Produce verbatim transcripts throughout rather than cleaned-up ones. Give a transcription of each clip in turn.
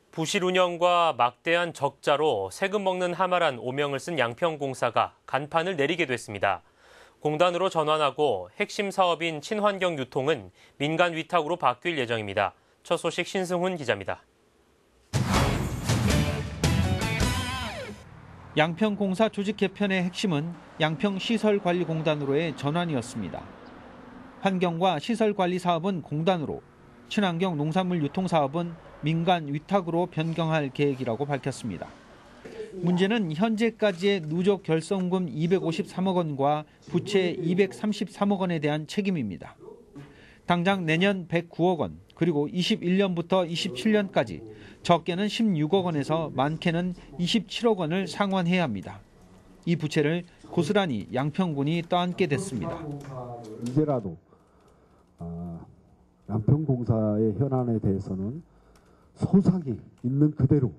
부실 운영과 막대한 적자로 세금 먹는 하마란 오명을 쓴 양평공사가 간판을 내리게 됐습니다. 공단으로 전환하고 핵심 사업인 친환경 유통은 민간 위탁으로 바뀔 예정입니다. 첫 소식 신승훈 기자입니다. 양평공사 조직 개편의 핵심은 양평시설관리공단으로의 전환이었습니다. 환경과 시설관리 사업은 공단으로, 친환경 농산물 유통 사업은 민간 위탁으로 변경할 계획이라고 밝혔습니다. 문제는 현재까지의 누적 결성금 이백오십삼억 원과 부채 이백삼십삼억 원에 대한 책임입니다. 당장 내년 백구억 원, 그리고 이십일 년부터 이십칠 년까지 적게는 십육억 원에서 많게는 이십칠억 원을 상환해야 합니다. 이 부채를 고스란히 양평군이 떠안게 됐습니다. 이제라도 양평공사의 현안에 대해서는 소상히 있는 그대로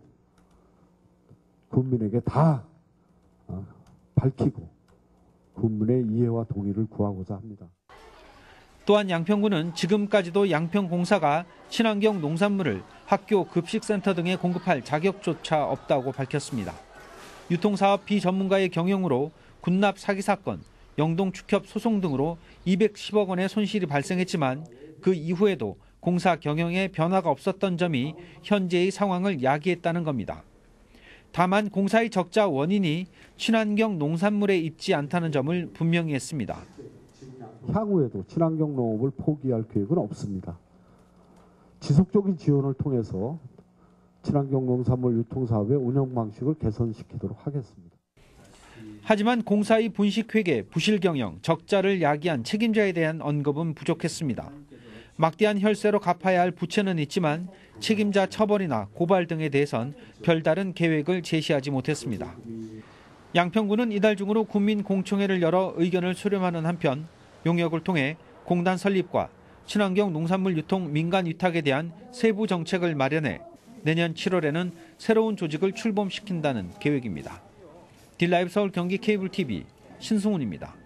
국민에게 다 밝히고 국민의 이해와 동의를 구하고자 합니다. 또한 양평군은 지금까지도 양평공사가 친환경 농산물을 학교 급식센터 등에 공급할 자격조차 없다고 밝혔습니다. 유통사업 비전문가의 경영으로 군납 사기 사건, 영동축협 소송 등으로 이백십억 원의 손실이 발생했지만 그 이후에도 공사 경영에 변화가 없었던 점이 현재의 상황을 야기했다는 겁니다. 다만 공사의 적자 원인이 친환경 농산물에 있지 않다는 점을 분명히 했습니다. 향후에도 친환경 농업을 포기할 계획은 없습니다. 지속적인 지원을 통해서 친환경 농산물 유통사업의 운영 방식을 개선시키도록 하겠습니다. 하지만 공사의 분식회계, 부실 경영, 적자를 야기한 책임자에 대한 언급은 부족했습니다. 막대한 혈세로 갚아야 할 부채는 있지만 책임자 처벌이나 고발 등에 대해선 별다른 계획을 제시하지 못했습니다. 양평군은 이달 중으로 국민공청회를 열어 의견을 수렴하는 한편 용역을 통해 공단 설립과 친환경 농산물 유통 민간 위탁에 대한 세부 정책을 마련해 내년 칠월에는 새로운 조직을 출범시킨다는 계획입니다. 딜라이브 서울 경기 케이블 티비 신승훈입니다.